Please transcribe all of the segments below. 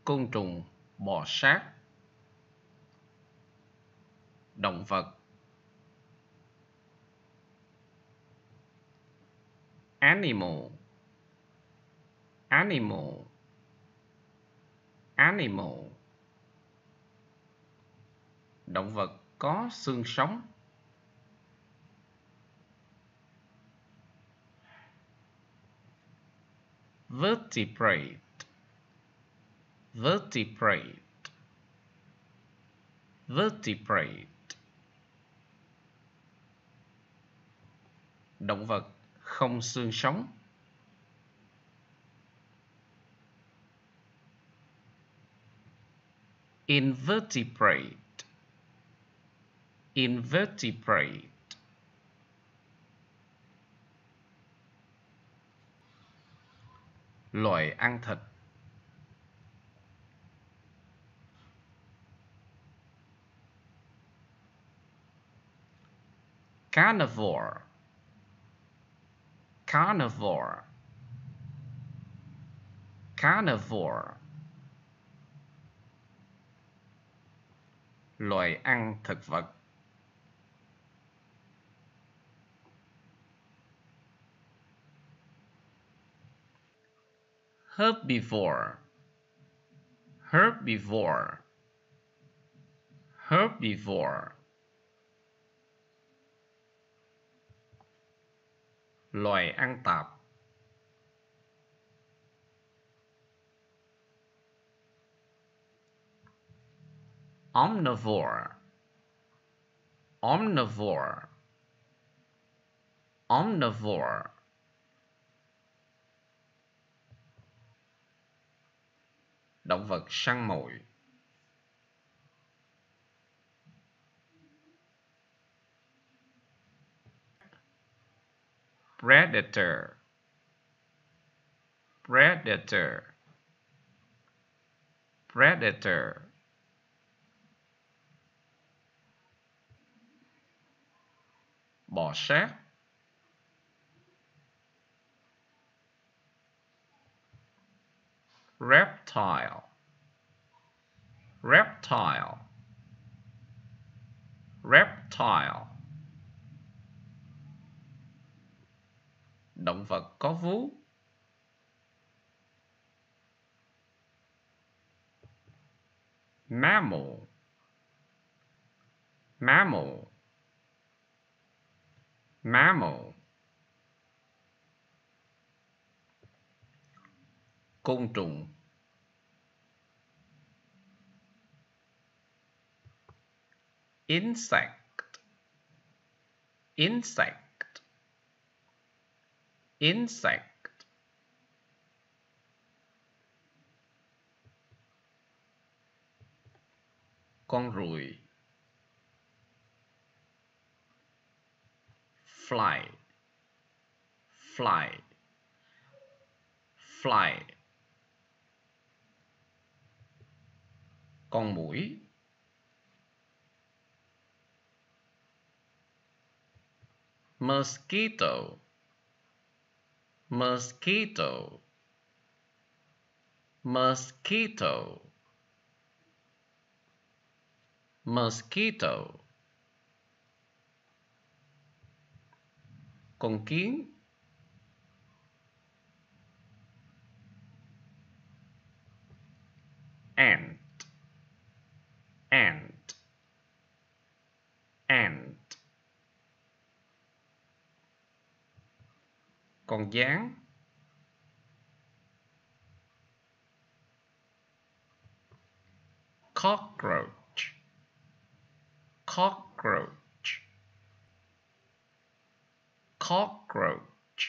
côn trùng, bò sát. Động vật. Animal, animal, animal. Động vật có xương sống. Vertebrate, vertebrate, vertebrate. Động vật không xương sống. Invertebrate, invertebrate. Loài ăn thịt. Carnivore, carnivore, carnivore. Loài ăn thực vật. Herbivore, herbivore, herbivore. Loài ăn tạp. Omnivore, omnivore, omnivore. Động vật săn mồi. Predator, predator, predator. Bò sát. Reptile, reptile, reptile. Động vật có vú. Mammal, mammal, mammal. Côn trùng. Insect, insect, insect. Con ruồi. Fly, fly, fly. Con muỗi. Mosquito, mosquito, mosquito, mosquito. Con kiến. Ant, ant, ant. Con gián. Cockroach, cockroach, cockroach.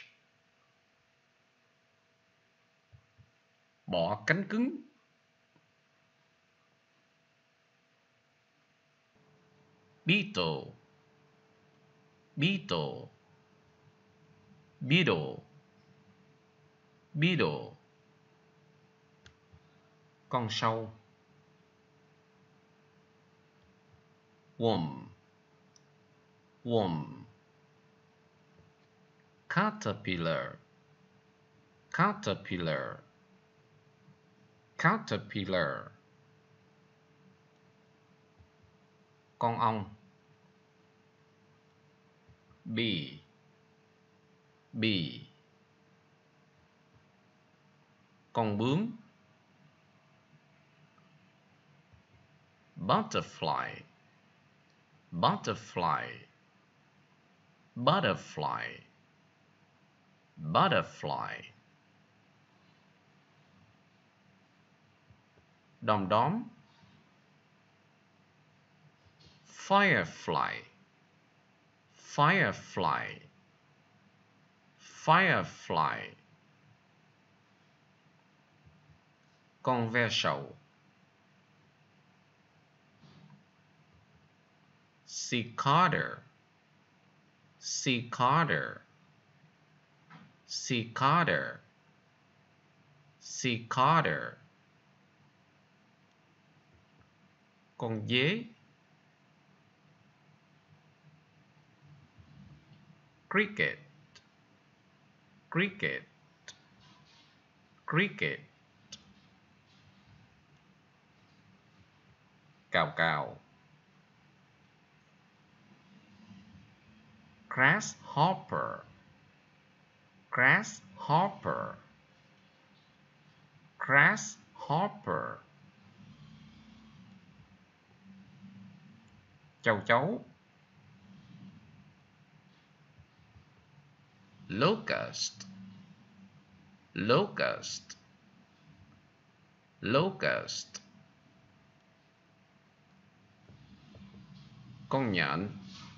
Bọ cánh cứng. Beetle, beetle, beetle, beetle. Con sâu. Worm, worm. Caterpillar, caterpillar, caterpillar, con ong. Bee, bee, con bướm. Butterfly, butterfly, butterfly, butterfly. Đom đóm. Firefly, firefly, firefly. Con ve sầu. Cicada, cicada, cicada, cicada. Con dế. Cricket, cricket, cricket. Cào cào. Grasshopper, grasshopper, grasshopper. Châu chấu. Locust, locust, locust. Con nhện.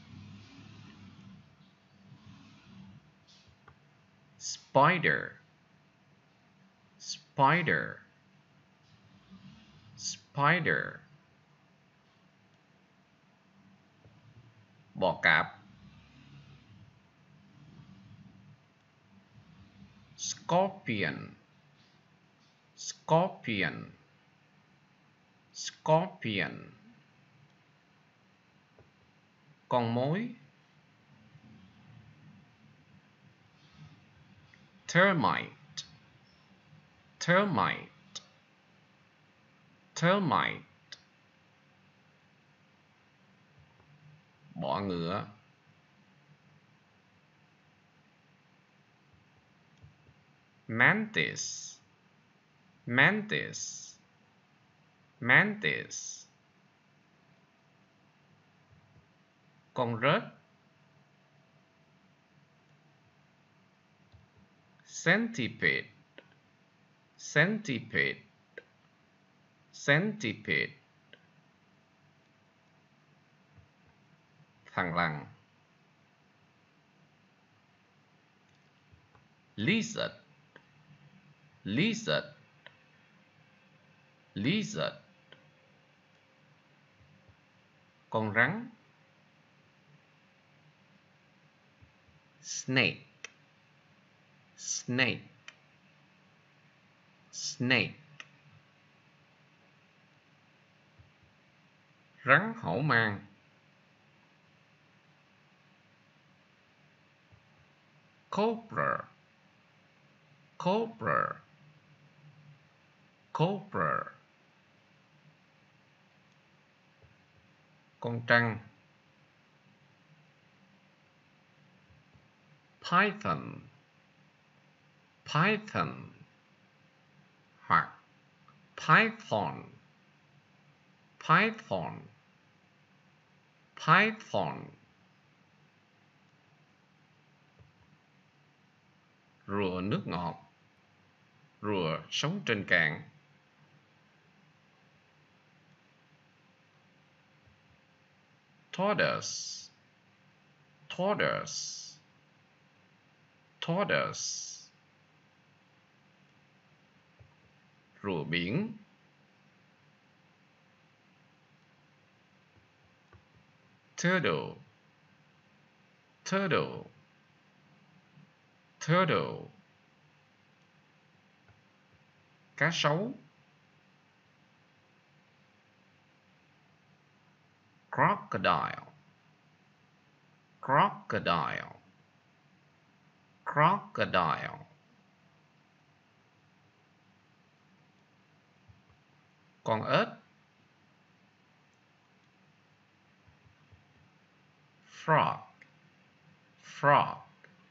Spider, spider, spider. Bò cạp. Scorpion, scorpion, scorpion. Con mối. Termite, termite, termite. Bọ ngựa. Mantis, mantis, mantis. Con rết. Centipede, centipede, centipede. Thằn lằn. Lizard, lizard, lizard. Con rắn. Snake, snake, snake. Rắn hổ mang. Cobra, cobra, cobra. Con trăng. Python, python, hoặc python, python, python. Rùa nước ngọt. Rùa sống trên cạn. Tortoise, tortoise, tortoise. Rùa biển. Turtle, turtle, turtle. Cá sấu. Crocodile, crocodile, crocodile. con ếch. Frog, frog,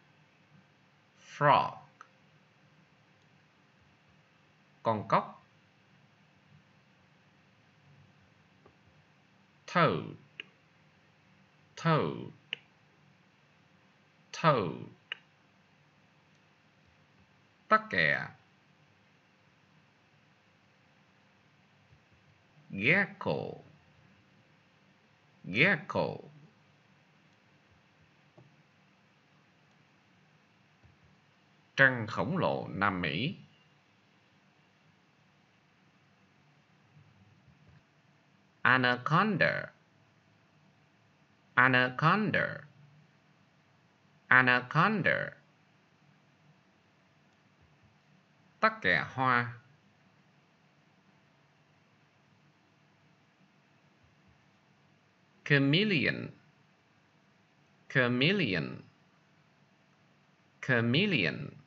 frog. Con cóc. Toad, toad, toad. Tắc kè. Gecko, gecko. Trăng khổng lồ Nam Mỹ. Anaconda, anaconda, anaconda. Tắc kè hoa. Chameleon, chameleon, chameleon.